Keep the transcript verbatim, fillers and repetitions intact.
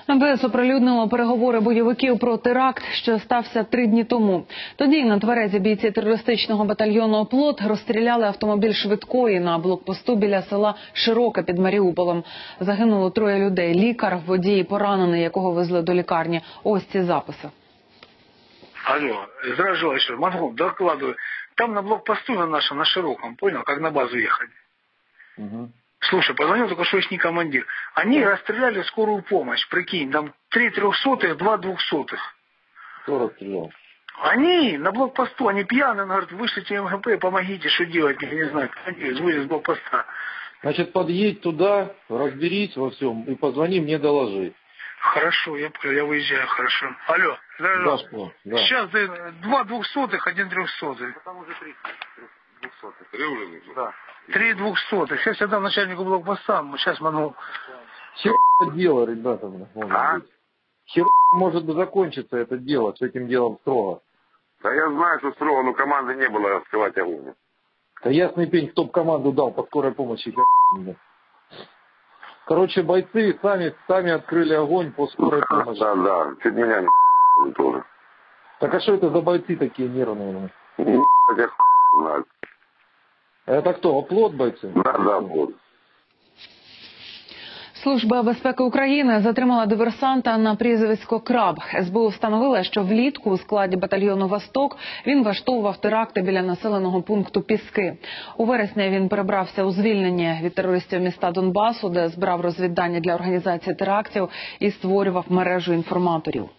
МВС оприлюднило переговори бойовиків про теракт, що стався три дні тому. Тоді на Тверезі бійці терористичного батальйону «Оплот» розстріляли автомобіль швидкої на блокпосту біля села Широке під Маріуполем. Загинуло троє людей – лікар, водій, поранений, якого везли до лікарні. Ось ці записи. Алло, здравия желаю, еще. Монгол, докладываю. Там на блокпосту на нашем, на Широком, понял, как на базу ехали. Угу. Слушай, позвонил только что не командир. Они расстреляли скорую помощь, прикинь, там три трехсотых, два двухсотых. Кто расстрелял? Они на блокпосту, они пьяные, он говорит, вышлите МГП, помогите, что делать, я не знаю, звонит с блокпоста. Значит, подъедь туда, разберись во всем и позвони мне, доложи. Хорошо, я понял, я выезжаю, хорошо. Алло, здравия Да, да. Сейчас два двухсотых, один трехсотый. Там уже три двухсотых. Три уже нужно? Да. Три двухсотых. Сейчас я дам начальнику блокпоста, сейчас могу. Хер дело, ребята, может А? быть. Хер может бы закончиться это дело, с этим делом строго. Да я знаю, что строго, но команды не было открывать огонь. Да ясный пень, кто бы команду дал по скорой помощи, хер мне. Короче, бойцы сами, сами открыли огонь по скорой помощи. Да, да, чуть меня не тоже. Так а что это за бойцы такие нервные? Я знаю. Это кто, «Оплот» бойцы? Да, да, вот. Служба безпеки України затримала диверсанта на прізвисько Краб. ес бе у встановила, що влітку у складі батальйону «Восток» він влаштовував теракти біля населеного пункту Піски. У вересні він перебрався у звільнення від терористів міста Донбасу, де збирав розвіддані для організації терактів і створював мережу інформаторів.